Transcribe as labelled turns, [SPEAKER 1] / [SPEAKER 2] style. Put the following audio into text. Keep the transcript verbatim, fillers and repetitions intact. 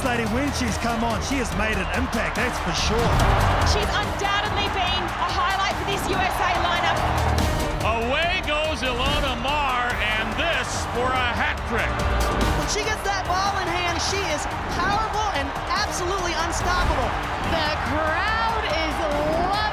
[SPEAKER 1] lady, when she's come on, she has made an impact, that's for sure.
[SPEAKER 2] She's undoubtedly been a highlight for this U S A lineup.
[SPEAKER 3] Away goes Ilona Maher, and this for a hat trick.
[SPEAKER 4] When she gets that ball in hand, she is powerful and absolutely unstoppable.
[SPEAKER 2] The crowd is